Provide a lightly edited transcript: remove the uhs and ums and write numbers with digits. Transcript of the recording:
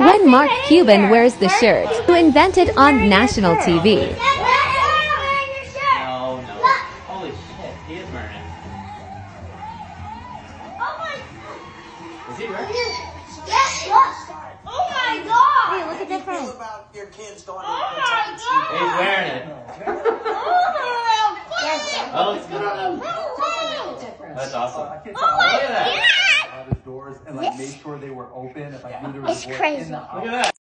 when Mark Cuban wears the shirt to invent it on national TV. No. Holy shit, he is wearing it. Is he wearing it? Oh my god! Hey, look at that friend. About your kids going Oh my god! He's wearing it. Oh, it's good. That's awesome. Oh my god! Out of doors and like made sure they were open if I knew there was It's a boy crazy. in the house. Look at that.